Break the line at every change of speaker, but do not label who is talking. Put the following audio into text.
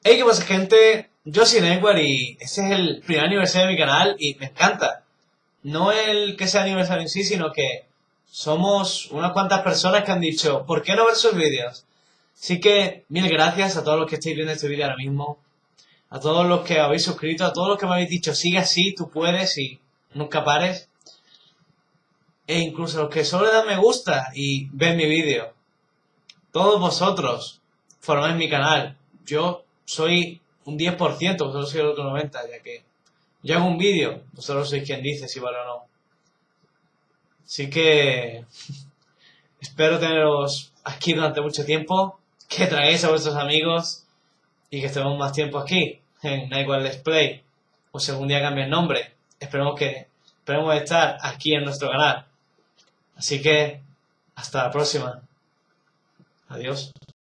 Hey, ¿qué pasa, gente? Yo soy Nightware y este es el primer aniversario de mi canal y me encanta. No el que sea aniversario en sí, sino que somos unas cuantas personas que han dicho, ¿por qué no ver sus vídeos? Así que mil gracias a todos los que estáis viendo este vídeo ahora mismo, a todos los que habéis suscrito, a todos los que me habéis dicho, sigue así, tú puedes y nunca pares. E incluso a los que solo le dan me gusta y ven mi vídeo. Todos vosotros formáis mi canal. Yo soy un 10%, vosotros sois el otro 90%, ya que yo hago un vídeo, vosotros sois quien dice si vale o no. Así que espero teneros aquí durante mucho tiempo, que traigáis a vuestros amigos y que estemos más tiempo aquí, en Nightware Let's Play. O si algún día cambia el nombre, esperemos estar aquí en nuestro canal. Así que hasta la próxima. Adiós.